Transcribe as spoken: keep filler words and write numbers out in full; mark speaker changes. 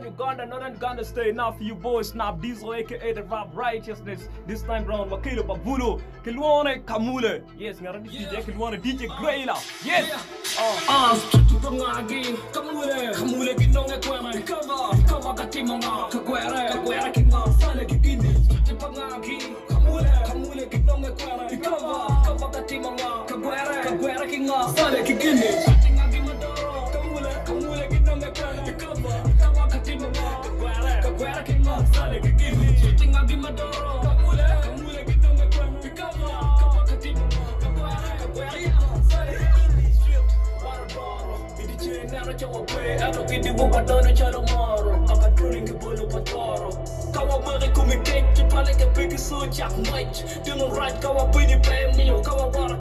Speaker 1: Uganda, Northern Uganda State. Now for you boys, Snob Diesel, aka the Rap Righteousness. This time round, Wakilo Babulo, Kilwane Kamule. Yes, Ngara D J, Kilwane D J Grayla. Yes. Oh.
Speaker 2: Ah, tutu pangagi, Kamule, Kamule Kinonga Kwame, Kava, Kava Katimanga, Kaguera, Kaguera Kinga, Sale Kikini, tutu pangagi, Kamule, Kamule Kinonga Kwame, Kava, Kava Katimanga, Kaguera, Kaguera Kinga, Sale Kikini, Tingagi Madoro, Kamule, Kamule Kinonga Kwame, Kava, Kava Katimanga, Kaguera, Kaguera Kinga, Sale Kikini, Tingagi Madoro, Kamule, Kamule Kinonga Kwame, Kava, Kava Katimanga, Kaguera, Kaguera Kinga, Sale Kikini. Nara chawa kwe, ero kidi wuba dono chalo moro. Aka turing bolo patoro. Kawa mare kumikek, chipale ke piki so chak mach. Dino right kawa pini pay me, kawa wara.